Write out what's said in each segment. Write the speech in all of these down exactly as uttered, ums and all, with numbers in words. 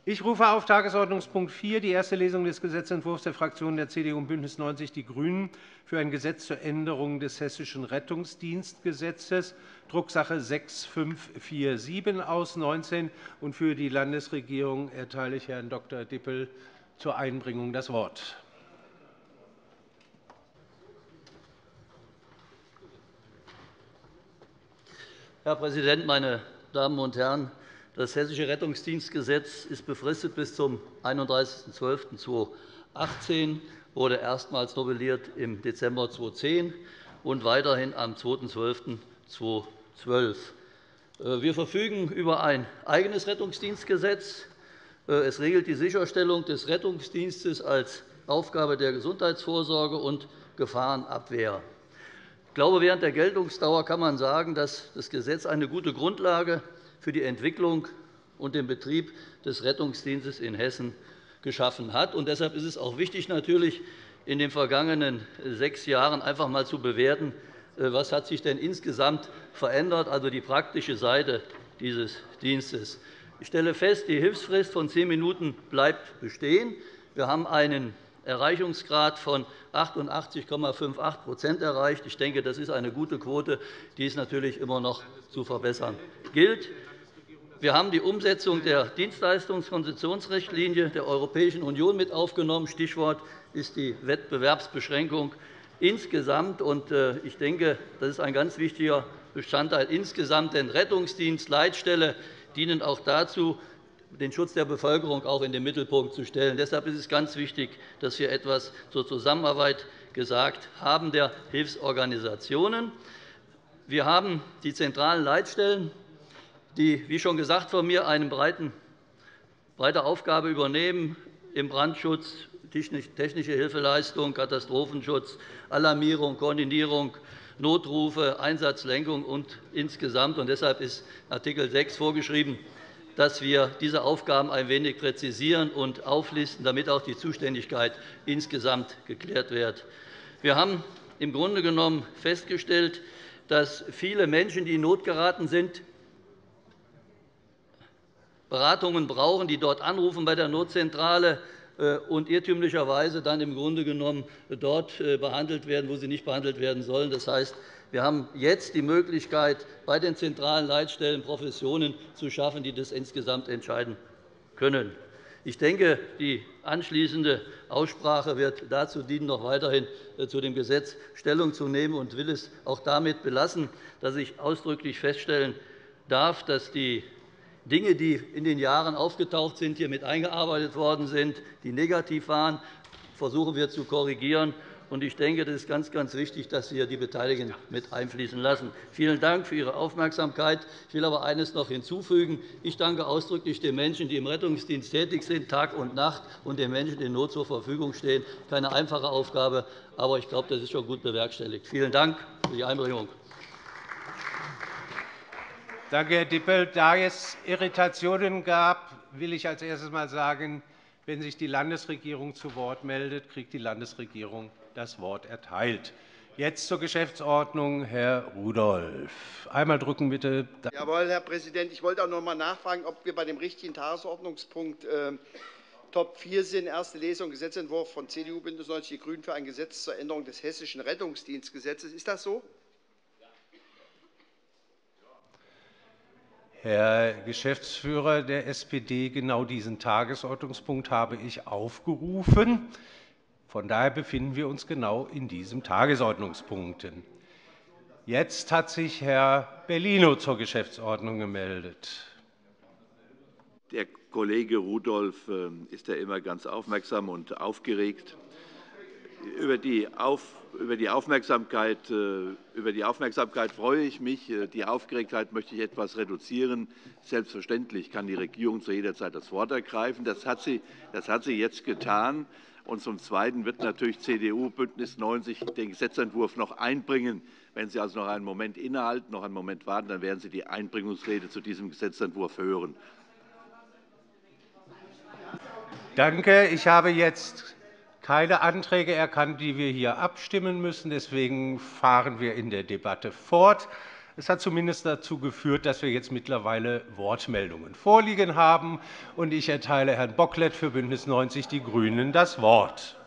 Ich rufe auf Tagesordnungspunkt vier die erste Lesung des Gesetzentwurfs der Fraktionen der C D U und BÜNDNIS neunzig die GRÜNEN für ein Gesetz zur Änderung des Hessischen Rettungsdienstgesetzes, Drucksache sechs fünf vier sieben aus neunzehn. Und für die Landesregierung erteile ich Herrn Doktor Dippel zur Einbringung das Wort. Herr Präsident, meine Damen und Herren! Das Hessische Rettungsdienstgesetz ist befristet bis zum einunddreißigsten zwölften zweitausendachtzehn, wurde erstmals novelliert im Dezember zweitausendzehn und weiterhin am zweiten zwölften zweitausendzwölf. Wir verfügen über ein eigenes Rettungsdienstgesetz. Es regelt die Sicherstellung des Rettungsdienstes als Aufgabe der Gesundheitsvorsorge und Gefahrenabwehr. Ich glaube, während der Geltungsdauer kann man sagen, dass das Gesetz eine gute Grundlage für die Entwicklung und den Betrieb des Rettungsdienstes in Hessen geschaffen hat. Und deshalb ist es auch wichtig, natürlich in den vergangenen sechs Jahren einfach einmal zu bewerten, was hat sich denn insgesamt verändert, also die praktische Seite dieses Dienstes. Ich stelle fest, die Hilfsfrist von zehn Minuten bleibt bestehen. Wir haben einen Erreichungsgrad von achtundachtzig Komma achtundfünfzig erreicht. Ich denke, das ist eine gute Quote, die es natürlich immer noch zu verbessern gilt. Wir haben die Umsetzung der Dienstleistungskonzessionsrichtlinie der Europäischen Union mit aufgenommen. Stichwort ist die Wettbewerbsbeschränkung insgesamt. Ich denke, das ist ein ganz wichtiger Bestandteil insgesamt, denn Rettungsdienst, Leitstelle dienen auch dazu, den Schutz der Bevölkerung auch in den Mittelpunkt zu stellen. Deshalb ist es ganz wichtig, dass wir etwas zur Zusammenarbeit gesagt haben der Hilfsorganisationen. Wir haben die zentralen Leitstellen, die, wie schon gesagt von mir, eine breite Aufgabe übernehmen im Brandschutz, technische Hilfeleistung, Katastrophenschutz, Alarmierung, Koordinierung, Notrufe, Einsatzlenkung und insgesamt. Und deshalb ist Artikel sechs vorgeschrieben, dass wir diese Aufgaben ein wenig präzisieren und auflisten, damit auch die Zuständigkeit insgesamt geklärt wird. Wir haben im Grunde genommen festgestellt, dass viele Menschen, die in Not geraten sind, Beratungen brauchen, die dort anrufen bei der Notzentrale und irrtümlicherweise dann im Grunde genommen dort behandelt werden, wo sie nicht behandelt werden sollen. Das heißt, wir haben jetzt die Möglichkeit, bei den zentralen Leitstellen Professionen zu schaffen, die das insgesamt entscheiden können. Ich denke, die anschließende Aussprache wird dazu dienen, noch weiterhin zu dem Gesetz Stellung zu nehmen, und will es auch damit belassen, dass ich ausdrücklich feststellen darf, dass die Dinge, die in den Jahren aufgetaucht sind, hier mit eingearbeitet worden sind, die negativ waren, versuchen wir zu korrigieren. Ich denke, das ist ganz, ganz wichtig, dass wir die Beteiligten mit einfließen lassen. Vielen Dank für Ihre Aufmerksamkeit. Ich will aber eines noch hinzufügen. Ich danke ausdrücklich den Menschen, die im Rettungsdienst tätig sind, Tag und Nacht, und den Menschen, die in Not zur Verfügung stehen. Keine einfache Aufgabe, aber ich glaube, das ist schon gut bewerkstelligt. Vielen Dank für die Einbringung. Danke, Herr Dippel. Da es Irritationen gab, will ich als erstes einmal sagen, wenn sich die Landesregierung zu Wort meldet, kriegt die Landesregierung das Wort erteilt. Jetzt zur Geschäftsordnung. Herr Rudolph. Einmal drücken, bitte. Jawohl, Herr Präsident. Ich wollte auch noch einmal nachfragen, ob wir bei dem richtigen Tagesordnungspunkt äh, Top vier sind. Erste Lesung, Gesetzentwurf von C D U, BÜNDNIS neunzig die GRÜNEN für ein Gesetz zur Änderung des Hessischen Rettungsdienstgesetzes. Ist das so? Herr Geschäftsführer der S P D, genau diesen Tagesordnungspunkt habe ich aufgerufen. Von daher befinden wir uns genau in diesem Tagesordnungspunkt. Jetzt hat sich Herr Bellino zur Geschäftsordnung gemeldet. Der Kollege Rudolph ist ja immer ganz aufmerksam und aufgeregt. Über die, Auf, über, die Aufmerksamkeit, über die Aufmerksamkeit freue ich mich. Die Aufgeregtheit möchte ich etwas reduzieren. Selbstverständlich kann die Regierung zu jeder Zeit das Wort ergreifen. Das hat sie, das hat sie jetzt getan. Und zum Zweiten wird natürlich C D U, BÜNDNIS neunzig den Gesetzentwurf noch einbringen. Wenn Sie also noch einen Moment innehalten, noch einen Moment warten, dann werden Sie die Einbringungsrede zu diesem Gesetzentwurf hören. Danke. Ich habe jetzt keine Anträge erkannt, die wir hier abstimmen müssen. Deswegen fahren wir in der Debatte fort. Es hat zumindest dazu geführt, dass wir jetzt mittlerweile Wortmeldungen vorliegen haben. Und ich erteile Herrn Bocklet für BÜNDNIS neunzig die GRÜNEN das Wort.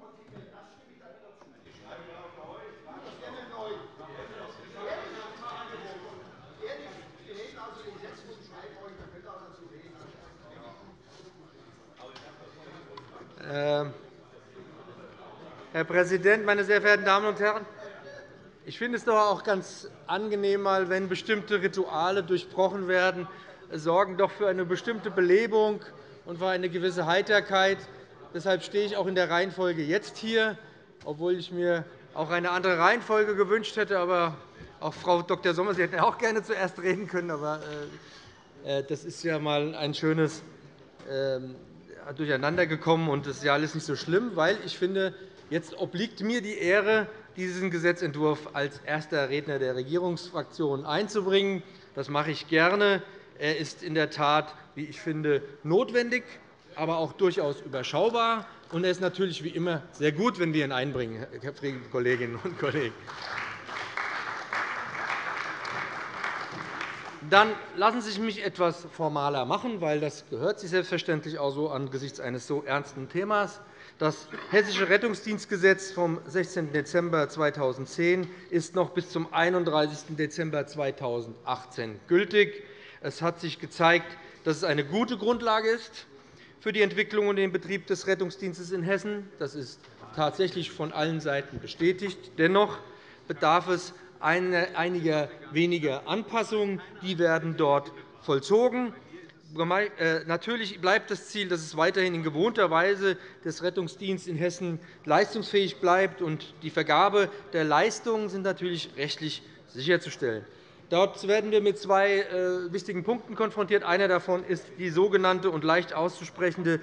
Herr Präsident, meine sehr verehrten Damen und Herren! Ich finde es doch auch ganz angenehm, wenn bestimmte Rituale durchbrochen werden. Sie sorgen doch für eine bestimmte Belebung und für eine gewisse Heiterkeit. Deshalb stehe ich auch in der Reihenfolge jetzt hier, obwohl ich mir auch eine andere Reihenfolge gewünscht hätte. Aber auch Frau Doktor Sommer, Sie hätten auch gerne zuerst reden können. Aber das ist ja einmal ein schönes Durcheinander gekommen, und das ist ja alles nicht so schlimm, weil ich finde, jetzt obliegt mir die Ehre, diesen Gesetzentwurf als erster Redner der Regierungsfraktion einzubringen. Das mache ich gerne. Er ist in der Tat, wie ich finde, notwendig, aber auch durchaus überschaubar. Und er ist natürlich wie immer sehr gut, wenn wir ihn einbringen, liebe Kolleginnen und Kollegen. Dann lassen Sie mich etwas formaler machen, weil das gehört sich selbstverständlich auch so angesichts eines so ernsten Themas. Das Hessische Rettungsdienstgesetz vom sechzehnten Dezember zweitausendzehn ist noch bis zum einunddreißigsten Dezember zweitausendachtzehn gültig. Es hat sich gezeigt, dass es eine gute Grundlage ist für die Entwicklung und den Betrieb des Rettungsdienstes in Hessen. Das ist tatsächlich von allen Seiten bestätigt. Dennoch bedarf es einiger weniger Anpassungen. Die werden dort vollzogen. Natürlich bleibt das Ziel, dass es weiterhin in gewohnter Weise des Rettungsdienstes in Hessen leistungsfähig bleibt. Die Vergabe der Leistungen sind natürlich rechtlich sicherzustellen. Dort werden wir mit zwei wichtigen Punkten konfrontiert. Einer davon ist die sogenannte und leicht auszusprechende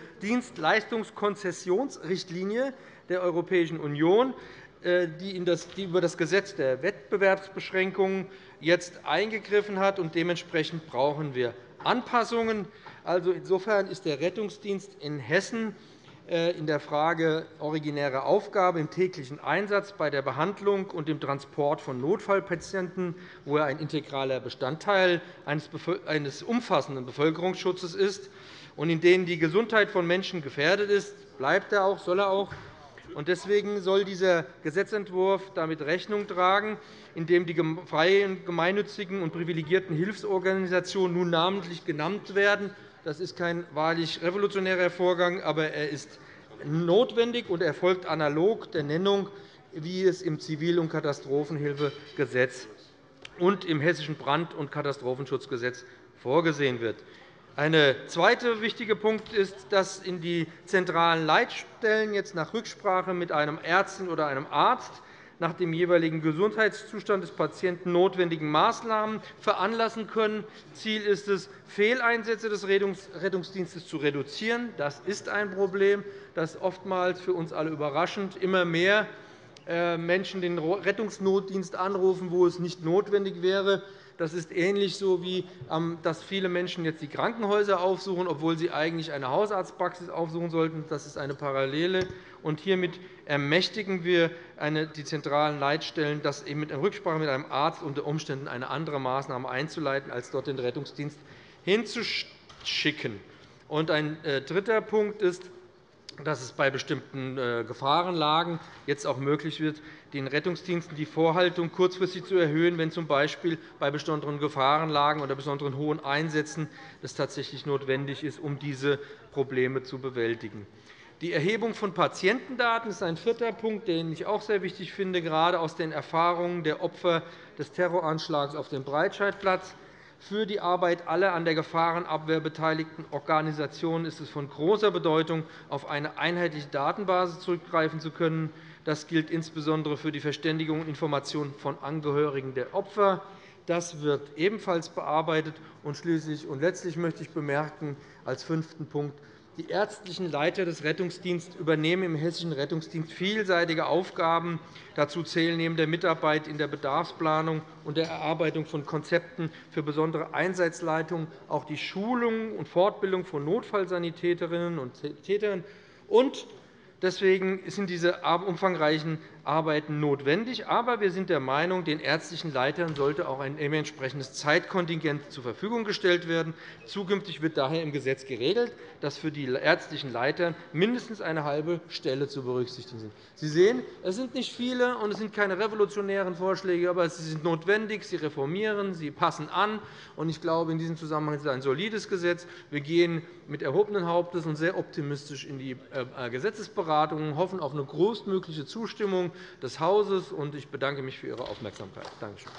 Dienstleistungskonzessionsrichtlinie der Europäischen Union, die über das Gesetz der Wettbewerbsbeschränkungen jetzt eingegriffen hat. Dementsprechend brauchen wir Anpassungen. Also insofern ist der Rettungsdienst in Hessen in der Frage originäre Aufgabe im täglichen Einsatz bei der Behandlung und dem Transport von Notfallpatienten, wo er ein integraler Bestandteil eines umfassenden Bevölkerungsschutzes ist und in denen die Gesundheit von Menschen gefährdet ist, bleibt er auch, soll er auch. Deswegen soll dieser Gesetzentwurf damit Rechnung tragen, indem die freien, gemeinnützigen und privilegierten Hilfsorganisationen nun namentlich genannt werden. Das ist kein wahrlich revolutionärer Vorgang, aber er ist notwendig und erfolgt analog der Nennung, wie es im Zivil- und Katastrophenhilfegesetz und im Hessischen Brand- und Katastrophenschutzgesetz vorgesehen wird. Ein zweiter wichtiger Punkt ist, dass in die zentralen Leitstellen jetzt nach Rücksprache mit einem Ärztin oder einem Arzt nach dem jeweiligen Gesundheitszustand des Patienten notwendigen Maßnahmen veranlassen können. Ziel ist es, Fehleinsätze des Rettungsdienstes zu reduzieren. Das ist ein Problem, das oftmals für uns alle überraschend immer mehr Menschen den Rettungsnotdienst anrufen, wo es nicht notwendig wäre. Das ist ähnlich so, wie dass viele Menschen jetzt die Krankenhäuser aufsuchen, obwohl sie eigentlich eine Hausarztpraxis aufsuchen sollten. Das ist eine Parallele. Und hiermit ermächtigen wir die zentralen Leitstellen, das eben in Rücksprache mit einem Arzt unter Umständen eine andere Maßnahme einzuleiten, als dort den Rettungsdienst hinzuschicken. Und ein dritter Punkt ist, dass es bei bestimmten Gefahrenlagen jetzt auch möglich wird, den Rettungsdiensten die Vorhaltung kurzfristig zu erhöhen, wenn z. B. bei besonderen Gefahrenlagen oder besonderen hohen Einsätzen es tatsächlich notwendig ist, um diese Probleme zu bewältigen. Die Erhebung von Patientendaten ist ein vierter Punkt, den ich auch sehr wichtig finde, gerade aus den Erfahrungen der Opfer des Terroranschlags auf dem Breitscheidplatz. Für die Arbeit aller an der Gefahrenabwehr beteiligten Organisationen ist es von großer Bedeutung, auf eine einheitliche Datenbasis zurückgreifen zu können. Das gilt insbesondere für die Verständigung und Information von Angehörigen der Opfer. Das wird ebenfalls bearbeitet. Und schließlich und letztlich möchte ich bemerken, als fünften Punkt, die ärztlichen Leiter des Rettungsdienstes übernehmen im Hessischen Rettungsdienst vielseitige Aufgaben. Dazu zählen neben der Mitarbeit in der Bedarfsplanung und der Erarbeitung von Konzepten für besondere Einsatzleitungen auch die Schulung und Fortbildung von Notfallsanitäterinnen und Sanitätern. Und deswegen sind diese umfangreichen Arbeiten notwendig. Aber wir sind der Meinung, den ärztlichen Leitern sollte auch ein entsprechendes Zeitkontingent zur Verfügung gestellt werden. Zukünftig wird daher im Gesetz geregelt, dass für die ärztlichen Leiter mindestens eine halbe Stelle zu berücksichtigen sind. Sie sehen, es sind nicht viele, und es sind keine revolutionären Vorschläge, aber sie sind notwendig, sie reformieren, sie passen an. Ich glaube, in diesem Zusammenhang ist es ein solides Gesetz. Wir gehen mit erhobenen Hauptes und sehr optimistisch in die Gesetzesberatungen, hoffen auf eine großmögliche Zustimmung des Hauses. Ich bedanke mich für Ihre Aufmerksamkeit. Danke schön.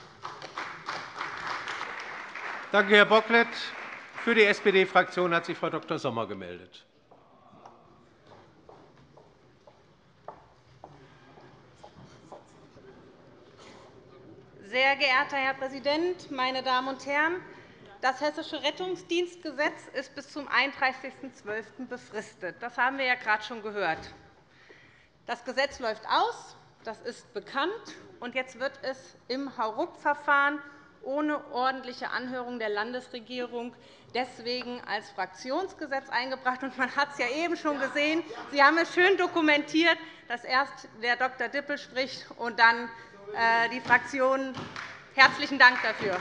Danke, Herr Bocklet. Für die S P D-Fraktion hat sich Frau Dr. Sommer gemeldet. Sehr geehrter Herr Präsident, meine Damen und Herren! Das Hessische Rettungsdienstgesetz ist bis zum einunddreißigsten zwölften befristet. Das haben wir ja gerade schon gehört. Das Gesetz läuft aus, das ist bekannt, und jetzt wird es im Hauruck-Verfahren ohne ordentliche Anhörung der Landesregierung deswegen als Fraktionsgesetz eingebracht. Man hat es ja eben schon gesehen. Sie haben es schön dokumentiert, dass erst der Doktor Dippel spricht und dann die Fraktionen. Herzlichen Dank dafür.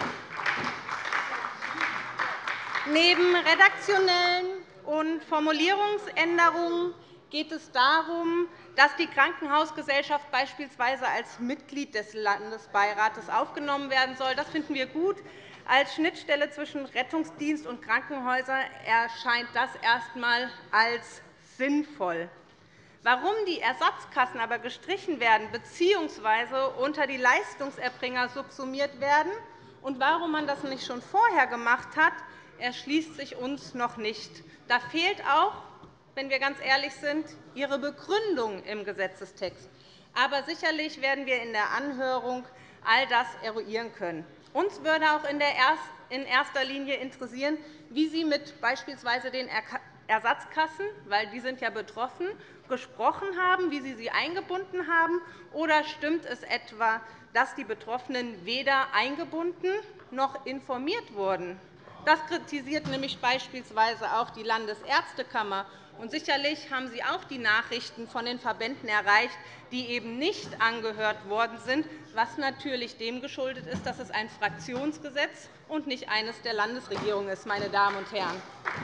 Neben redaktionellen und Formulierungsänderungen geht es darum, dass die Krankenhausgesellschaft beispielsweise als Mitglied des Landesbeirates aufgenommen werden soll. Das finden wir gut. Als Schnittstelle zwischen Rettungsdienst und Krankenhäusern erscheint das erst einmal als sinnvoll. Warum die Ersatzkassen aber gestrichen werden bzw. unter die Leistungserbringer subsumiert werden und warum man das nicht schon vorher gemacht hat, erschließt sich uns noch nicht. Da fehlt auch, wenn wir ganz ehrlich sind, Ihre Begründung im Gesetzestext. Aber sicherlich werden wir in der Anhörung all das eruieren können. Uns würde auch in erster Linie interessieren, wie Sie mit beispielsweise den Ersatzkassen, weil die sind ja betroffen, gesprochen haben, wie Sie sie eingebunden haben. Oder stimmt es etwa, dass die Betroffenen weder eingebunden noch informiert wurden? Das kritisiert nämlich beispielsweise auch die Landesärztekammer. Und sicherlich haben Sie auch die Nachrichten von den Verbänden erreicht, die eben nicht angehört worden sind, was natürlich dem geschuldet ist, dass es ein Fraktionsgesetz und nicht eines der Landesregierung ist. Meine Damen und Herren.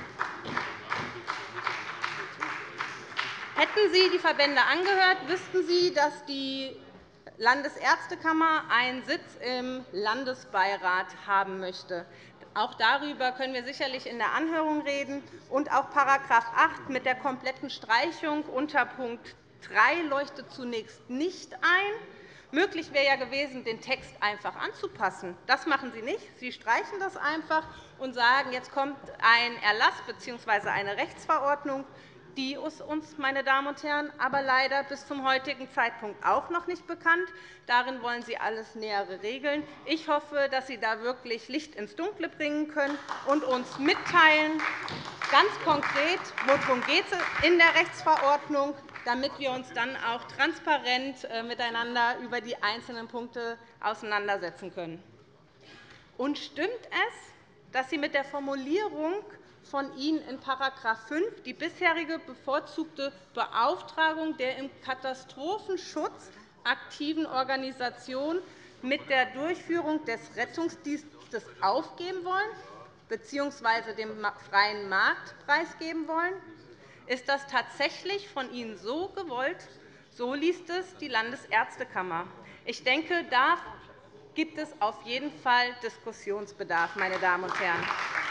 Hätten Sie die Verbände angehört, wüssten Sie, dass die Landesärztekammer einen Sitz im Landesbeirat haben möchte. Auch darüber können wir sicherlich in der Anhörung reden. Und auch § acht mit der kompletten Streichung unter Punkt drei leuchtet zunächst nicht ein. Möglich wäre ja gewesen, den Text einfach anzupassen. Das machen Sie nicht. Sie streichen das einfach und sagen, jetzt kommt ein Erlass bzw. eine Rechtsverordnung. Die ist uns, meine Damen und Herren, aber leider bis zum heutigen Zeitpunkt auch noch nicht bekannt. Darin wollen Sie alles Nähere regeln. Ich hoffe, dass Sie da wirklich Licht ins Dunkle bringen können und uns mitteilen, ganz konkret, worum geht es in der Rechtsverordnung, damit wir uns dann auch transparent miteinander über die einzelnen Punkte auseinandersetzen können. Und stimmt es, dass Sie mit der Formulierung von Ihnen in § fünf die bisherige bevorzugte Beauftragung der im Katastrophenschutz aktiven Organisation mit der Durchführung des Rettungsdienstes aufgeben wollen bzw. dem freien Markt preisgeben wollen? Ist das tatsächlich von Ihnen so gewollt? So liest es die Landesärztekammer. Ich denke, da gibt es auf jeden Fall Diskussionsbedarf, meine Damen und Herren.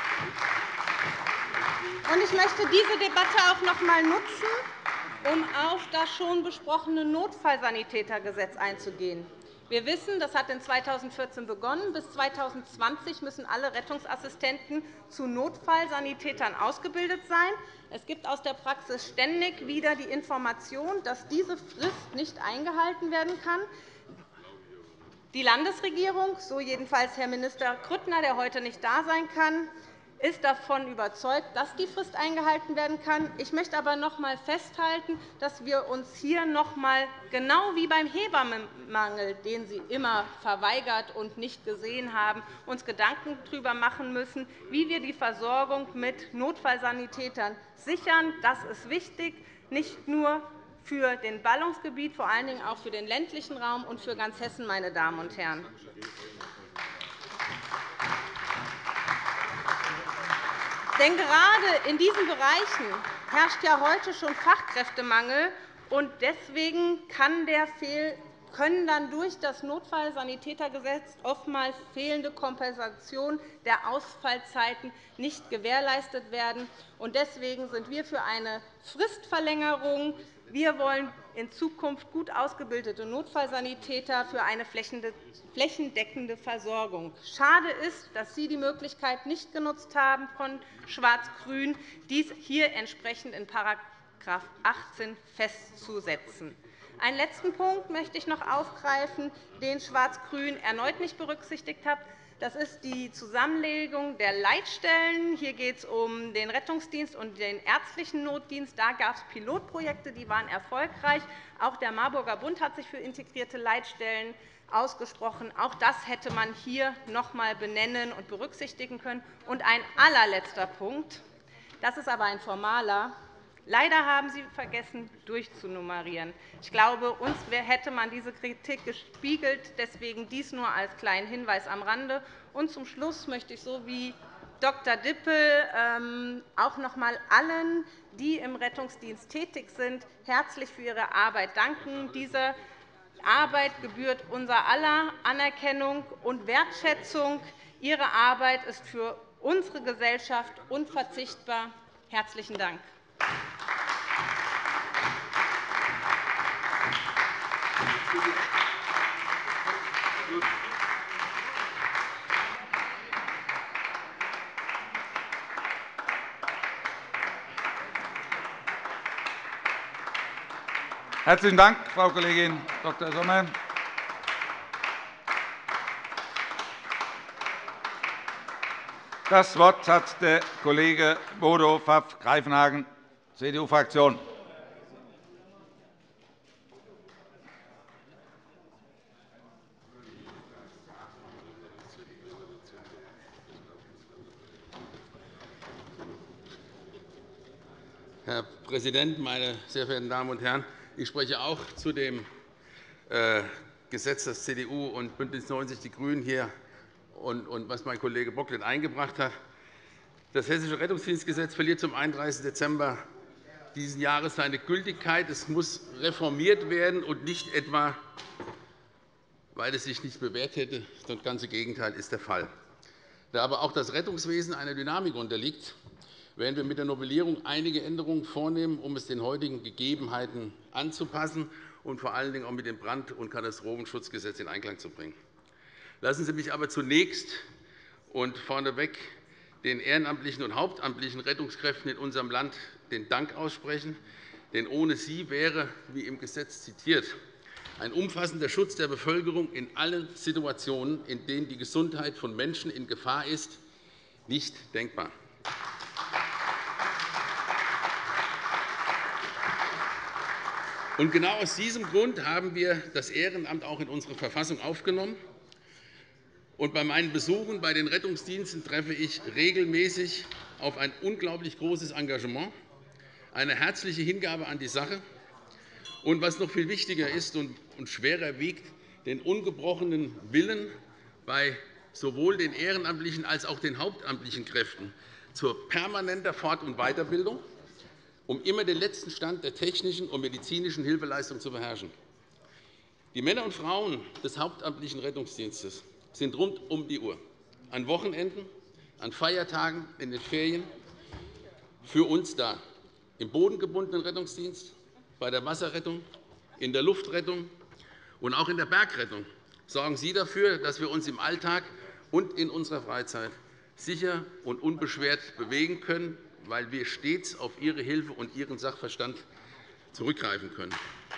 Ich möchte diese Debatte auch noch einmal nutzen, um auf das schon besprochene Notfallsanitätergesetz einzugehen. Wir wissen, das hat zweitausendvierzehn begonnen. Bis zweitausendzwanzig müssen alle Rettungsassistenten zu Notfallsanitätern ausgebildet sein. Es gibt aus der Praxis ständig wieder die Information, dass diese Frist nicht eingehalten werden kann. Die Landesregierung, so jedenfalls Herr Minister Grüttner, der heute nicht da sein kann, ist davon überzeugt, dass die Frist eingehalten werden kann. Ich möchte aber noch einmal festhalten, dass wir uns hier noch einmal, genau wie beim Hebammenmangel, den Sie immer verweigert und nicht gesehen haben, uns Gedanken darüber machen müssen, wie wir die Versorgung mit Notfallsanitätern sichern. Das ist wichtig, nicht nur für den Ballungsgebiet, vor allen Dingen auch für den ländlichen Raum und für ganz Hessen, meine Damen und Herren. Denn gerade in diesen Bereichen herrscht ja heute schon Fachkräftemangel, und deswegen kann der Fehl können dann durch das Notfallsanitätergesetz oftmals fehlende Kompensation der Ausfallzeiten nicht gewährleistet werden. Deswegen sind wir für eine Fristverlängerung. Wir wollen in Zukunft gut ausgebildete Notfallsanitäter für eine flächendeckende Versorgung. Schade ist, dass Sie die Möglichkeit nicht genutzt haben, von Schwarz-Grün dies hier entsprechend in § achtzehn festzusetzen. Einen letzten Punkt möchte ich noch aufgreifen, den Schwarz-Grün erneut nicht berücksichtigt hat. Das ist die Zusammenlegung der Leitstellen. Hier geht es um den Rettungsdienst und den ärztlichen Notdienst. Da gab es Pilotprojekte, die waren erfolgreich. Auch der Marburger Bund hat sich für integrierte Leitstellen ausgesprochen. Auch das hätte man hier noch einmal benennen und berücksichtigen können. Und ein allerletzter Punkt, das ist aber ein formaler. Leider haben Sie vergessen, durchzunummerieren. Ich glaube, uns hätte man diese Kritik gespiegelt. Deswegen dies nur als kleinen Hinweis am Rande. Und zum Schluss möchte ich so wie Doktor Dippel auch noch einmal allen, die im Rettungsdienst tätig sind, herzlich für ihre Arbeit danken. Diese Arbeit gebührt unser aller Anerkennung und Wertschätzung. Ihre Arbeit ist für unsere Gesellschaft unverzichtbar. Herzlichen Dank. Herzlichen Dank, Frau Kollegin Doktor Sommer. Das Wort hat der Kollege Bodo Pfaff-Greifenhagen, C D U-Fraktion. Herr Präsident, meine sehr verehrten Damen und Herren! Ich spreche auch zu dem Gesetz, das C D U und BÜNDNIS neunzig die GRÜNEN hier und was mein Kollege Bocklet eingebracht hat. Das Hessische Rettungsdienstgesetz verliert zum einunddreißigsten Dezember dieses Jahres seine Gültigkeit. Es muss reformiert werden, und nicht etwa, weil es sich nicht bewährt hätte. Das ganze Gegenteil ist der Fall. Da aber auch das Rettungswesen einer Dynamik unterliegt, werden wir mit der Novellierung einige Änderungen vornehmen, um es den heutigen Gegebenheiten anzupassen und vor allen Dingen auch mit dem Brand- und Katastrophenschutzgesetz in Einklang zu bringen. Lassen Sie mich aber zunächst und vorneweg den ehrenamtlichen und hauptamtlichen Rettungskräften in unserem Land den Dank aussprechen. Denn ohne sie wäre, wie im Gesetz zitiert, ein umfassender Schutz der Bevölkerung in allen Situationen, in denen die Gesundheit von Menschen in Gefahr ist, nicht denkbar. Und genau aus diesem Grund haben wir das Ehrenamt auch in unsere Verfassung aufgenommen. Und bei meinen Besuchen bei den Rettungsdiensten treffe ich regelmäßig auf ein unglaublich großes Engagement, eine herzliche Hingabe an die Sache und, was noch viel wichtiger ist und schwerer wiegt, den ungebrochenen Willen bei sowohl den ehrenamtlichen als auch den hauptamtlichen Kräften zur permanenten Fort- und Weiterbildung, um immer den letzten Stand der technischen und medizinischen Hilfeleistung zu beherrschen. Die Männer und Frauen des hauptamtlichen Rettungsdienstes sind rund um die Uhr, an Wochenenden, an Feiertagen, in den Ferien, für uns da, im bodengebundenen Rettungsdienst, bei der Wasserrettung, in der Luftrettung und auch in der Bergrettung sorgen Sie dafür, dass wir uns im Alltag und in unserer Freizeit sicher und unbeschwert bewegen können, weil wir stets auf Ihre Hilfe und Ihren Sachverstand zurückgreifen können.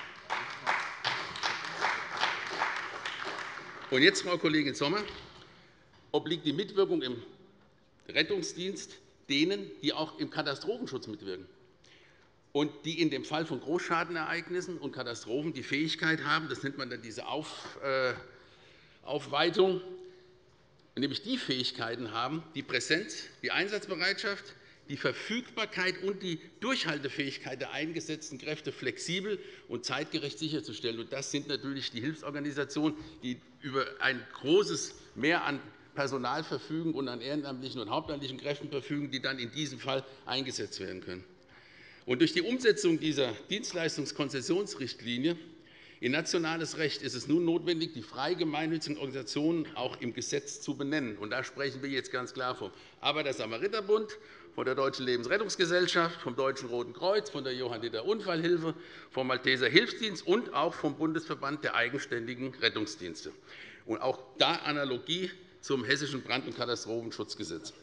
Und jetzt, Frau Kollegin Sommer, obliegt die Mitwirkung im Rettungsdienst denen, die auch im Katastrophenschutz mitwirken und die in dem Fall von Großschadenereignissen und Katastrophen die Fähigkeit haben, das nennt man dann diese Aufweitung, nämlich die Fähigkeiten haben, die Präsenz, die Einsatzbereitschaft, die Verfügbarkeit und die Durchhaltefähigkeit der eingesetzten Kräfte flexibel und zeitgerecht sicherzustellen. Das sind natürlich die Hilfsorganisationen, die über ein großes Mehr an Personal verfügen und an ehrenamtlichen und hauptamtlichen Kräften verfügen, die dann in diesem Fall eingesetzt werden können. Und durch die Umsetzung dieser Dienstleistungskonzessionsrichtlinie in nationales Recht ist es nun notwendig, die frei gemeinnützigen Organisationen auch im Gesetz zu benennen. Und da sprechen wir jetzt ganz klar vom Arbeiter-Samariter-Bund, von der Deutschen Lebensrettungsgesellschaft, vom Deutschen Roten Kreuz, von der Johanniter-Unfallhilfe, vom Malteser Hilfsdienst und auch vom Bundesverband der eigenständigen Rettungsdienste. Und auch da Analogie zum Hessischen Brand- und Katastrophenschutzgesetz.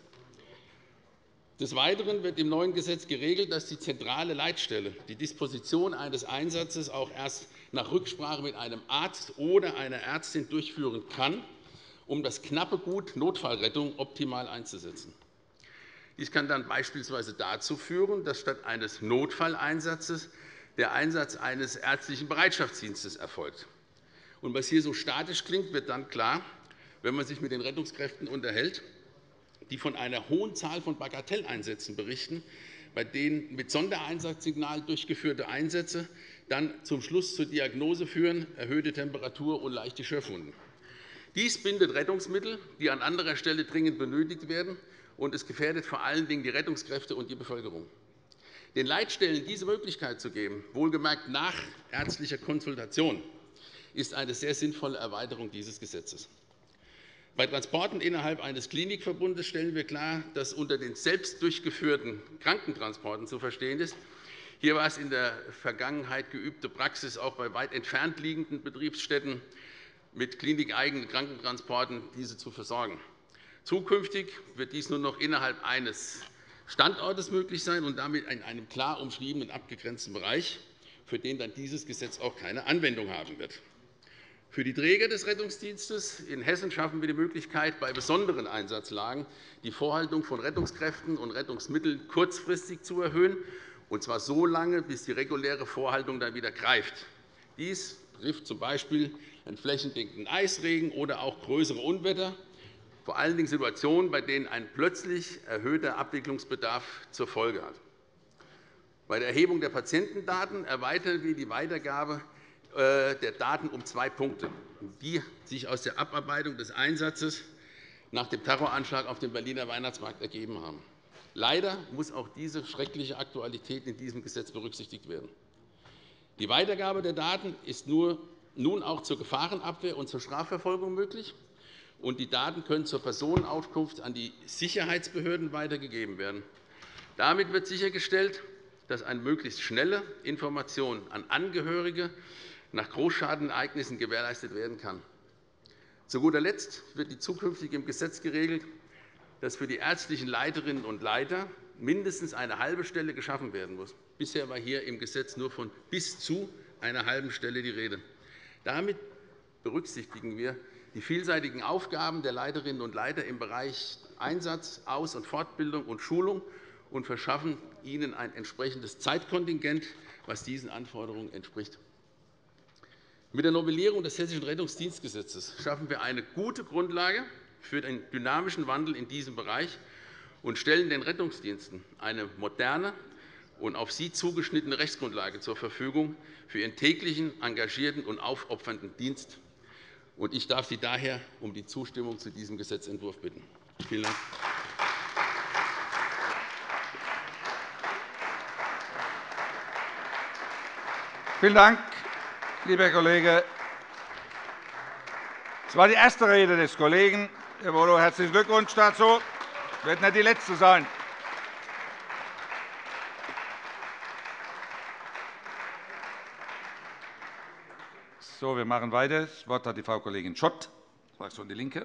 Des Weiteren wird im neuen Gesetz geregelt, dass die zentrale Leitstelle die Disposition eines Einsatzes auch erst nach Rücksprache mit einem Arzt oder einer Ärztin durchführen kann, um das knappe Gut Notfallrettung optimal einzusetzen. Dies kann dann beispielsweise dazu führen, dass statt eines Notfalleinsatzes der Einsatz eines ärztlichen Bereitschaftsdienstes erfolgt. Und was hier so statisch klingt, wird dann klar, wenn man sich mit den Rettungskräften unterhält, die von einer hohen Zahl von Bagatelleinsätzen berichten, bei denen mit Sondereinsatzsignal durchgeführte Einsätze dann zum Schluss zur Diagnose führen, erhöhte Temperatur und leichte Schürfwunden. Dies bindet Rettungsmittel, die an anderer Stelle dringend benötigt werden, und es gefährdet vor allen Dingen die Rettungskräfte und die Bevölkerung. Den Leitstellen diese Möglichkeit zu geben, wohlgemerkt nach ärztlicher Konsultation, ist eine sehr sinnvolle Erweiterung dieses Gesetzes. Bei Transporten innerhalb eines Klinikverbundes stellen wir klar, dass unter den selbst durchgeführten Krankentransporten zu verstehen ist. Hier war es in der Vergangenheit geübte Praxis, auch bei weit entfernt liegenden Betriebsstätten mit klinikeigenen Krankentransporten diese zu versorgen. Zukünftig wird dies nur noch innerhalb eines Standortes möglich sein und damit in einem klar umschriebenen, abgegrenzten Bereich, für den dann dieses Gesetz auch keine Anwendung haben wird. Für die Träger des Rettungsdienstes in Hessen schaffen wir die Möglichkeit, bei besonderen Einsatzlagen die Vorhaltung von Rettungskräften und Rettungsmitteln kurzfristig zu erhöhen, und zwar so lange, bis die reguläre Vorhaltung dann wieder greift. Dies trifft z. B. einen flächendeckenden Eisregen oder auch größere Unwetter, vor allen Dingen Situationen, bei denen ein plötzlich erhöhter Abwicklungsbedarf zur Folge hat. Bei der Erhebung der Patientendaten erweitern wir die Weitergabe der Daten um zwei Punkte, die sich aus der Abarbeitung des Einsatzes nach dem Terroranschlag auf dem Berliner Weihnachtsmarkt ergeben haben. Leider muss auch diese schreckliche Aktualität in diesem Gesetz berücksichtigt werden. Die Weitergabe der Daten ist nur nun auch zur Gefahrenabwehr und zur Strafverfolgung möglich, und die Daten können zur Personenauskunft an die Sicherheitsbehörden weitergegeben werden. Damit wird sichergestellt, dass eine möglichst schnelle Information an Angehörige nach Großschadenereignissen gewährleistet werden kann. Zu guter Letzt wird die zukünftig im Gesetz geregelt, dass für die ärztlichen Leiterinnen und Leiter mindestens eine halbe Stelle geschaffen werden muss. Bisher war hier im Gesetz nur von bis zu einer halben Stelle die Rede. Damit berücksichtigen wir die vielseitigen Aufgaben der Leiterinnen und Leiter im Bereich Einsatz, Aus- und Fortbildung und Schulung und verschaffen ihnen ein entsprechendes Zeitkontingent, was diesen Anforderungen entspricht. Mit der Novellierung des Hessischen Rettungsdienstgesetzes schaffen wir eine gute Grundlage für den dynamischen Wandel in diesem Bereich und stellen den Rettungsdiensten eine moderne und auf sie zugeschnittene Rechtsgrundlage zur Verfügung für ihren täglichen, engagierten und aufopfernden Dienst. Ich darf Sie daher um die Zustimmung zu diesem Gesetzentwurf bitten. Vielen Dank. Vielen Dank, lieber Herr Kollege. Das war die erste Rede des Kollegen. Herr Bodo, herzlichen Glückwunsch dazu. Das wird nicht die letzte sein. So, wir machen weiter. Das Wort hat die Frau Kollegin Schott, Fraktion DIE LINKE.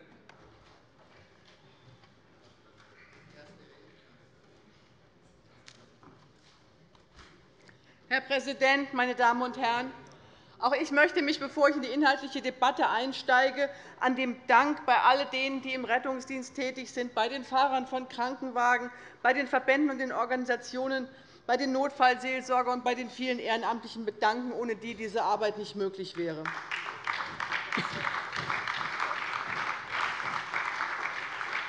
Herr Präsident, meine Damen und Herren! Auch ich möchte mich, bevor ich in die inhaltliche Debatte einsteige, an dem Dank bei all denen, die im Rettungsdienst tätig sind, bei den Fahrern von Krankenwagen, bei den Verbänden und den Organisationen, bei den Notfallseelsorgern und bei den vielen Ehrenamtlichen bedanken, ohne die diese Arbeit nicht möglich wäre.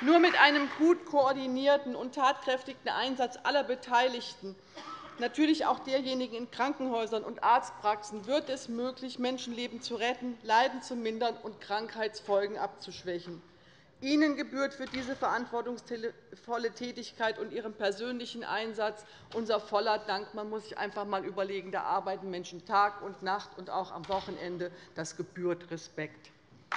Nur mit einem gut koordinierten und tatkräftigen Einsatz aller Beteiligten, natürlich auch derjenigen in Krankenhäusern und Arztpraxen, wird es möglich, Menschenleben zu retten, Leiden zu mindern und Krankheitsfolgen abzuschwächen. Ihnen gebührt für diese verantwortungsvolle Tätigkeit und Ihren persönlichen Einsatz unser voller Dank. Man muss sich einfach einmal überlegen, da arbeiten Menschen Tag und Nacht und auch am Wochenende. Das gebührt Respekt.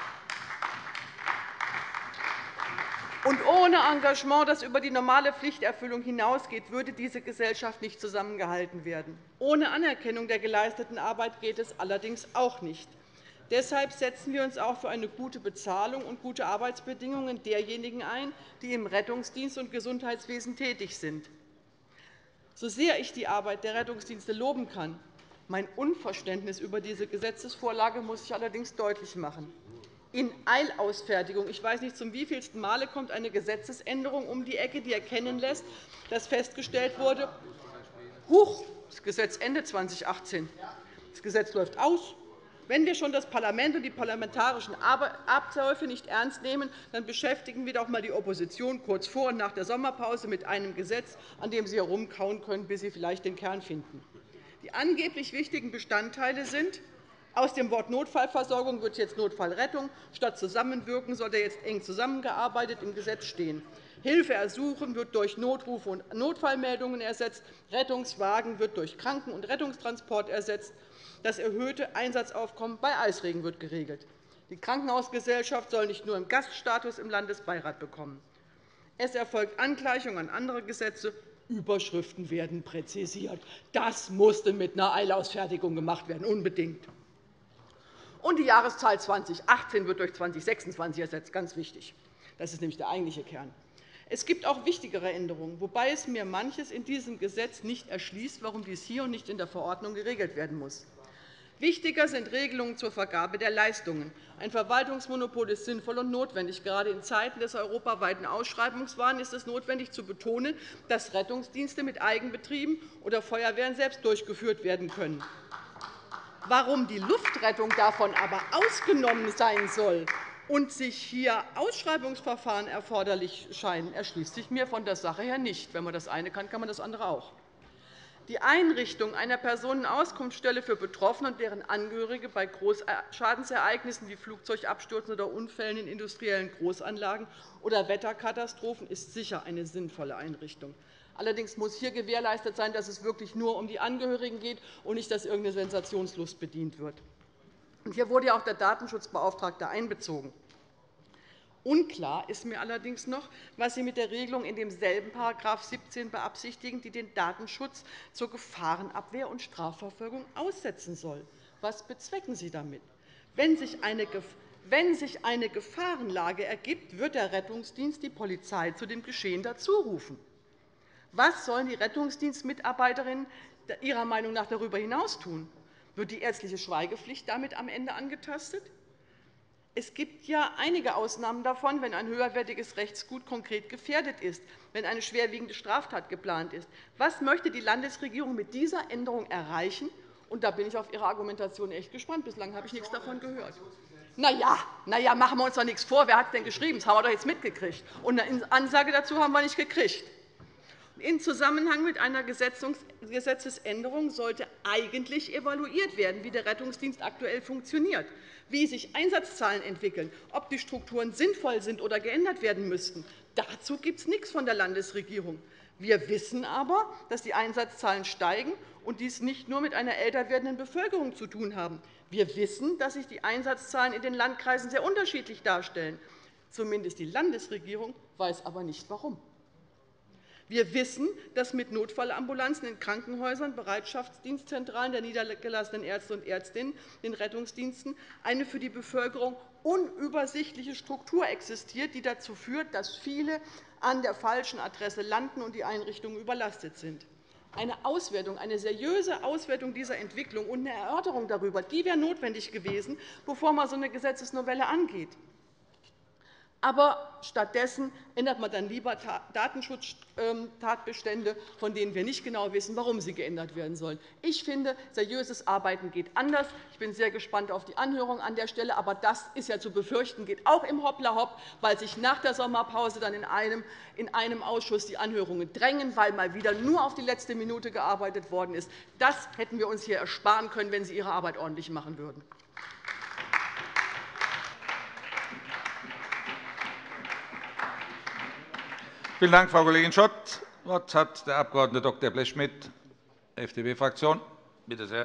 Und ohne Engagement, das über die normale Pflichterfüllung hinausgeht, würde diese Gesellschaft nicht zusammengehalten werden. Ohne Anerkennung der geleisteten Arbeit geht es allerdings auch nicht. Deshalb setzen wir uns auch für eine gute Bezahlung und gute Arbeitsbedingungen derjenigen ein, die im Rettungsdienst und Gesundheitswesen tätig sind. So sehr ich die Arbeit der Rettungsdienste loben kann, mein Unverständnis über diese Gesetzesvorlage muss ich allerdings deutlich machen. In Eilausfertigung, ich weiß nicht, zum wievielsten Male kommt eine Gesetzesänderung um die Ecke, die erkennen lässt, dass festgestellt wurde, huch, das Gesetz endet zweitausendachtzehn. Das Gesetz läuft aus. Wenn wir schon das Parlament und die parlamentarischen Abläufe nicht ernst nehmen, dann beschäftigen wir doch einmal die Opposition kurz vor und nach der Sommerpause mit einem Gesetz, an dem sie herumkauen können, bis sie vielleicht den Kern finden. Die angeblich wichtigen Bestandteile sind: Aus dem Wort Notfallversorgung wird jetzt Notfallrettung. Statt Zusammenwirken soll da jetzt eng zusammengearbeitet im Gesetz stehen. Hilfe ersuchen wird durch Notrufe und Notfallmeldungen ersetzt. Rettungswagen wird durch Kranken- und Rettungstransport ersetzt. Das erhöhte Einsatzaufkommen bei Eisregen wird geregelt. Die Krankenhausgesellschaft soll nicht nur im Gaststatus im Landesbeirat bekommen. Es erfolgt Angleichung an andere Gesetze. Überschriften werden präzisiert. Das musste mit einer Eilausfertigung gemacht werden, unbedingt. Und die Jahreszahl zweitausendachtzehn wird durch zweitausendsechsundzwanzig ersetzt. Ganz wichtig. Das ist nämlich der eigentliche Kern. Es gibt auch wichtigere Änderungen, wobei es mir manches in diesem Gesetz nicht erschließt, warum dies hier und nicht in der Verordnung geregelt werden muss. Wichtiger sind Regelungen zur Vergabe der Leistungen. Ein Verwaltungsmonopol ist sinnvoll und notwendig. Gerade in Zeiten des europaweiten Ausschreibungswahns ist es notwendig, zu betonen, dass Rettungsdienste mit Eigenbetrieben oder Feuerwehren selbst durchgeführt werden können. Warum die Luftrettung davon aber ausgenommen sein soll und sich hier Ausschreibungsverfahren erforderlich scheinen, erschließt sich mir von der Sache her nicht. Wenn man das eine kann, kann man das andere auch. Die Einrichtung einer Personenauskunftsstelle für Betroffene und deren Angehörige bei Großschadensereignissen wie Flugzeugabstürzen oder Unfällen in industriellen Großanlagen oder Wetterkatastrophen ist sicher eine sinnvolle Einrichtung. Allerdings muss hier gewährleistet sein, dass es wirklich nur um die Angehörigen geht und nicht, dass irgendeine Sensationslust bedient wird. Hier wurde auch der Datenschutzbeauftragte einbezogen. Unklar ist mir allerdings noch, was Sie mit der Regelung in demselben § siebzehn beabsichtigen, die den Datenschutz zur Gefahrenabwehr und Strafverfolgung aussetzen soll. Was bezwecken Sie damit? Wenn sich eine Wenn sich eine Gefahrenlage ergibt, wird der Rettungsdienst die Polizei zu dem Geschehen dazurufen. Was sollen die Rettungsdienstmitarbeiterinnen Ihrer Meinung nach darüber hinaus tun? Wird die ärztliche Schweigepflicht damit am Ende angetastet? Es gibt ja einige Ausnahmen davon, wenn ein höherwertiges Rechtsgut konkret gefährdet ist, wenn eine schwerwiegende Straftat geplant ist. Was möchte die Landesregierung mit dieser Änderung erreichen? Und da bin ich auf Ihre Argumentation echt gespannt. Bislang habe ich nichts davon gehört. Na ja, na ja, machen wir uns doch nichts vor. Wer hat es denn geschrieben? Das haben wir doch jetzt mitgekriegt. Und eine Ansage dazu haben wir nicht gekriegt. In Zusammenhang mit einer Gesetzesänderung sollte eigentlich evaluiert werden, wie der Rettungsdienst aktuell funktioniert, wie sich Einsatzzahlen entwickeln, ob die Strukturen sinnvoll sind oder geändert werden müssten. Dazu gibt es nichts von der Landesregierung. Wir wissen aber, dass die Einsatzzahlen steigen und dies nicht nur mit einer älter werdenden Bevölkerung zu tun haben. Wir wissen, dass sich die Einsatzzahlen in den Landkreisen sehr unterschiedlich darstellen. Zumindest die Landesregierung weiß aber nicht, warum. Wir wissen, dass mit Notfallambulanzen in Krankenhäusern, Bereitschaftsdienstzentralen der niedergelassenen Ärzte und Ärztinnen, den Rettungsdiensten eine für die Bevölkerung unübersichtliche Struktur existiert, die dazu führt, dass viele an der falschen Adresse landen und die Einrichtungen überlastet sind. Eine Auswertung, eine seriöse Auswertung dieser Entwicklung und eine Erörterung darüber, die wäre notwendig gewesen, bevor man so eine Gesetzesnovelle angeht. Aber stattdessen ändert man dann lieber Datenschutztatbestände, von denen wir nicht genau wissen, warum sie geändert werden sollen. Ich finde, seriöses Arbeiten geht anders. Ich bin sehr gespannt auf die Anhörung an der Stelle. Aber das ist ja zu befürchten, geht auch im Hoppla-Hopp, weil sich nach der Sommerpause dann in einem, in einem Ausschuss die Anhörungen drängen, weil mal wieder nur auf die letzte Minute gearbeitet worden ist. Das hätten wir uns hier ersparen können, wenn Sie Ihre Arbeit ordentlich machen würden. Vielen Dank, Frau Kollegin Schott. Das Wort hat der Abg. Doktor Blechschmidt, F D P-Fraktion. Bitte sehr.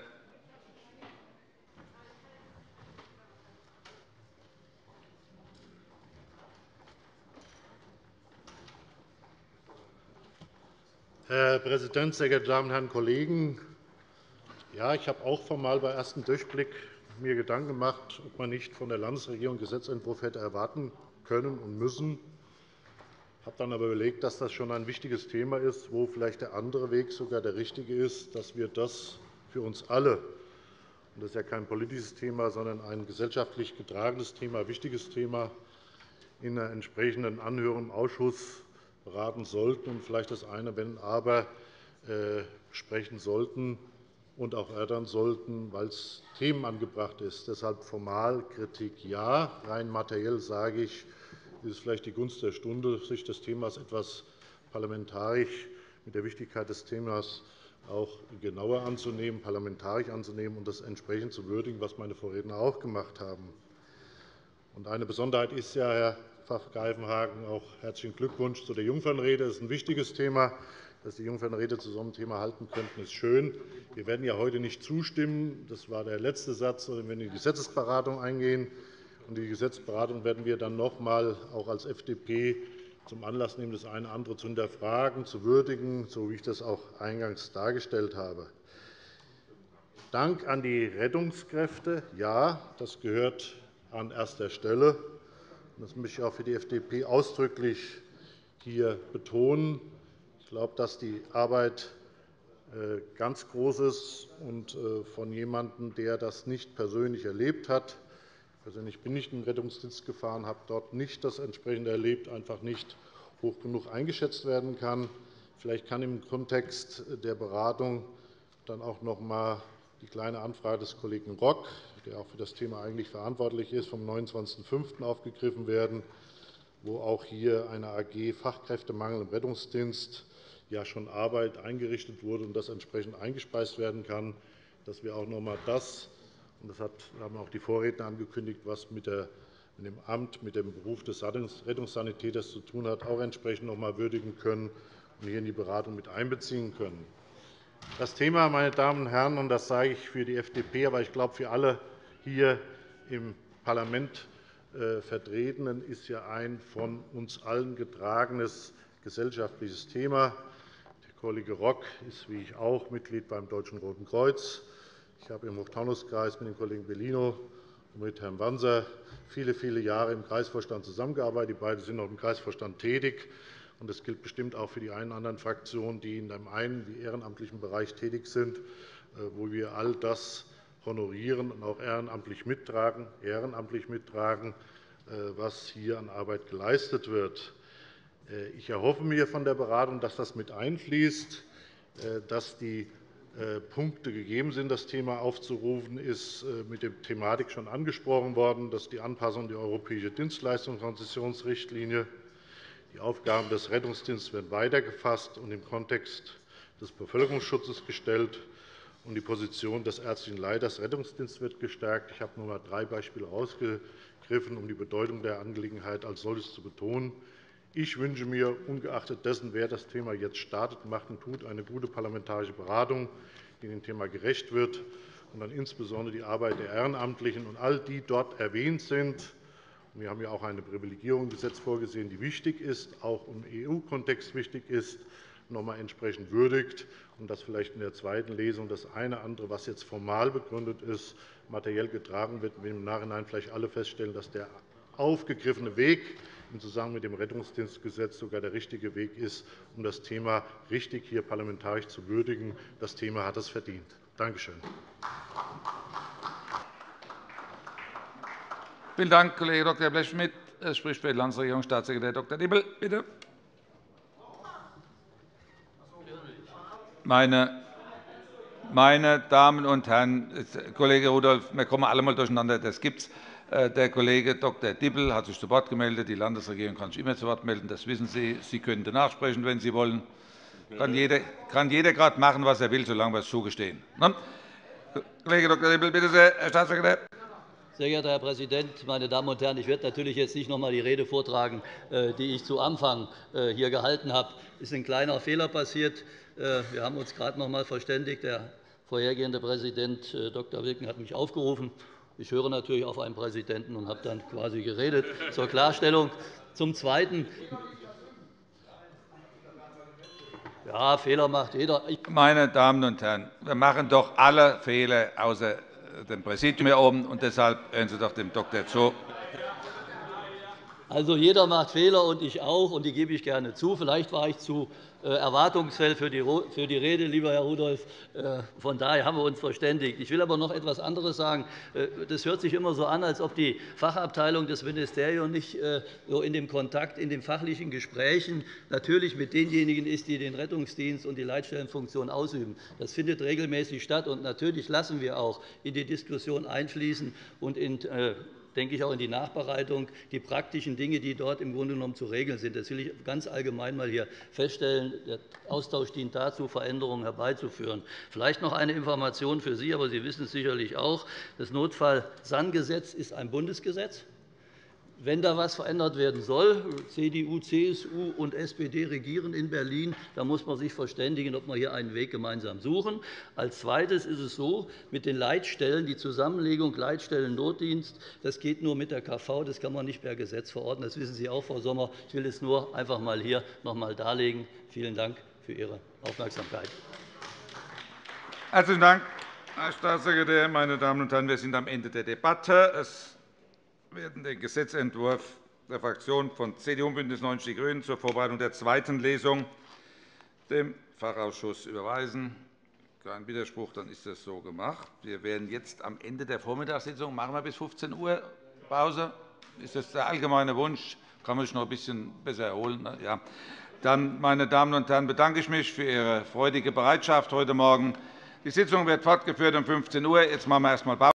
Herr Präsident, sehr geehrte Damen und Herren Kollegen! Ja, ich habe auch formal bei ersten Durchblick mir Gedanken gemacht, ob man nicht von der Landesregierung einen Gesetzentwurf hätte erwarten können und müssen. Ich habe dann aber überlegt, dass das schon ein wichtiges Thema ist, wo vielleicht der andere Weg sogar der richtige ist, dass wir das für uns alle, und das ist ja kein politisches Thema, sondern ein gesellschaftlich getragenes Thema, ein wichtiges Thema, in einer entsprechenden Anhörung im Ausschuss beraten sollten und vielleicht das eine Wenn aber besprechen sollten und auch erörtern sollten, weil es Themen angebracht ist. Deshalb formal Kritik ja. Rein materiell sage ich, ist es vielleicht die Gunst der Stunde, sich des Themas etwas parlamentarisch mit der Wichtigkeit des Themas auch genauer anzunehmen, parlamentarisch anzunehmen und das entsprechend zu würdigen, was meine Vorredner auch gemacht haben. Eine Besonderheit ist ja, Herr Pfaff-Greifenhagen, auch herzlichen Glückwunsch zu der Jungfernrede. Das ist ein wichtiges Thema. Dass die Jungfernrede zu so einem Thema halten könnten, ist schön. Wir werden ja heute nicht zustimmen. Das war der letzte Satz, sondern wir werden in die Gesetzesberatung eingehen. Und die Gesetzesberatung werden wir dann noch einmal auch als F D P zum Anlass nehmen, das eine oder andere zu hinterfragen, zu würdigen, so wie ich das auch eingangs dargestellt habe. Dank an die Rettungskräfte. Ja, das gehört an erster Stelle. Das möchte ich auch für die F D P ausdrücklich hier betonen. Ich glaube, dass die Arbeit ganz groß ist und von jemandem, der das nicht persönlich erlebt hat. Ich bin nicht in den Rettungsdienst gefahren, habe dort nicht das entsprechende erlebt, einfach nicht hoch genug eingeschätzt werden kann. Vielleicht kann im Kontext der Beratung dann auch noch einmal die kleine Anfrage des Kollegen Rock, der auch für das Thema eigentlich verantwortlich ist, vom neunundzwanzigsten fünften aufgegriffen werden, wo auch hier eine A G Fachkräftemangel im Rettungsdienst ja schon Arbeit eingerichtet wurde und das entsprechend eingespeist werden kann, dass wir auch noch einmal das, und das haben auch die Vorredner angekündigt, was mit dem Amt, mit dem Beruf des Rettungssanitäters zu tun hat, auch entsprechend noch einmal würdigen können und hier in die Beratung mit einbeziehen können. Das Thema, meine Damen und Herren, und das sage ich für die F D P, aber ich glaube für alle hier im Parlament Vertretenen, ist ja ein von uns allen getragenes gesellschaftliches Thema. Der Kollege Rock ist, wie ich auch, Mitglied beim Deutschen Roten Kreuz. Ich habe im Hoch-Taunus-Kreis mit dem Kollegen Bellino und mit Herrn Wanser viele, viele Jahre im Kreisvorstand zusammengearbeitet. Die beiden sind noch im Kreisvorstand tätig. Das gilt bestimmt auch für die einen oder anderen Fraktionen, die in dem einen wie ehrenamtlichen Bereich tätig sind, wo wir all das honorieren und auch ehrenamtlich mittragen, ehrenamtlich mittragen, was hier an Arbeit geleistet wird. Ich erhoffe mir von der Beratung, dass das mit einfließt, dass die Punkte gegeben sind. Das Thema aufzurufen ist mit der Thematik schon angesprochen worden, dass die Anpassung der europäischen Dienstleistungskonzessionsrichtlinie, die Aufgaben des Rettungsdienstes werden weitergefasst und im Kontext des Bevölkerungsschutzes gestellt, und die Position des ärztlichen Leiters Rettungsdienst wird gestärkt. Ich habe nur einmal drei Beispiele herausgegriffen, um die Bedeutung der Angelegenheit als solches zu betonen. Ich wünsche mir, ungeachtet dessen, wer das Thema jetzt startet, macht und tut, eine gute parlamentarische Beratung, die dem Thema gerecht wird, und dann insbesondere die Arbeit der Ehrenamtlichen und all die dort erwähnt sind. Wir haben ja auch eine Privilegierung im Gesetz vorgesehen, die wichtig ist, auch im E U-Kontext wichtig ist, noch einmal entsprechend würdigt, und dass vielleicht in der zweiten Lesung das eine oder andere, was jetzt formal begründet ist, materiell getragen wird, und wir im Nachhinein vielleicht alle feststellen, dass der aufgegriffene Weg im Zusammenhang mit dem Rettungsdienstgesetz sogar der richtige Weg ist, um das Thema richtig hier parlamentarisch zu würdigen. Das Thema hat es verdient. Danke schön. Vielen Dank, Kollege Doktor Blechschmidt. Es spricht für die Landesregierung Staatssekretär Doktor Dippel. Bitte. Meine Meine Damen und Herren, Kollege Rudolph, wir kommen alle einmal durcheinander. Das gibt's. Der Kollege Doktor Dippel hat sich zu Wort gemeldet. Die Landesregierung kann sich immer zu Wort melden. Das wissen Sie. Sie können danach sprechen, wenn Sie wollen. Kann jeder, kann jeder gerade machen, was er will, solange wir es zugestehen. Kollege Doktor Dippel, bitte sehr, Herr Staatssekretär. Sehr geehrter Herr Präsident, meine Damen und Herren! Ich werde natürlich jetzt nicht noch einmal die Rede vortragen, die ich zu Anfang hier gehalten habe. Es ist ein kleiner Fehler passiert. Wir haben uns gerade noch einmal verständigt. Der vorhergehende Präsident Doktor Wilken hat mich aufgerufen. Ich höre natürlich auf einen Präsidenten und habe dann quasi geredet. Zur Klarstellung. Zum Zweiten. Ja, Fehler macht jeder. Meine Damen und Herren, wir machen doch alle Fehler, außer dem Präsidium hier oben. Und deshalb hören Sie doch dem Doktor zu. Also, jeder macht Fehler, und ich auch, und die gebe ich gerne zu. Vielleicht war ich zu erwartungsvoll für die Rede, lieber Herr Rudolph. Von daher haben wir uns verständigt. Ich will aber noch etwas anderes sagen. Das hört sich immer so an, als ob die Fachabteilung des Ministeriums nicht so in dem Kontakt, in den fachlichen Gesprächen natürlich mit denjenigen ist, die den Rettungsdienst und die Leitstellenfunktion ausüben. Das findet regelmäßig statt. Und natürlich lassen wir auch in die Diskussion einfließen und in denke ich, auch in die Nachbereitung, die praktischen Dinge, die dort im Grunde genommen zu regeln sind. Das will ich ganz allgemein mal hier feststellen. Der Austausch dient dazu, Veränderungen herbeizuführen. Vielleicht noch eine Information für Sie, aber Sie wissen es sicherlich auch. Das Notfall-S A N-Gesetz ist ein Bundesgesetz. Wenn da etwas verändert werden soll, C D U, C S U und S P D regieren in Berlin, dann muss man sich verständigen, ob wir hier einen Weg gemeinsam suchen. Als Zweites ist es so, mit den Leitstellen, die Zusammenlegung Leitstellen-Notdienst, das geht nur mit der K V, das kann man nicht per Gesetz verordnen. Das wissen Sie auch, Frau Sommer. Ich will es nur einfach mal hier noch einmal darlegen. Vielen Dank für Ihre Aufmerksamkeit. Herzlichen Dank, Herr Staatssekretär. Meine Damen und Herren, wir sind am Ende der Debatte. Es werden den Gesetzentwurf der Fraktionen von C D U und BÜNDNIS neunzig die GRÜNEN zur Vorbereitung der zweiten Lesung dem Fachausschuss überweisen. Kein Widerspruch, dann ist das so gemacht. Wir werden jetzt am Ende der Vormittagssitzung machen wir bis fünfzehn Uhr Pause. Ist das der allgemeine Wunsch? Kann man sich noch ein bisschen besser erholen? Ja. Dann, meine Damen und Herren, bedanke ich mich für Ihre freudige Bereitschaft heute Morgen. Die Sitzung wird fortgeführt um fünfzehn Uhr. Jetzt machen wir erst einmal Pause.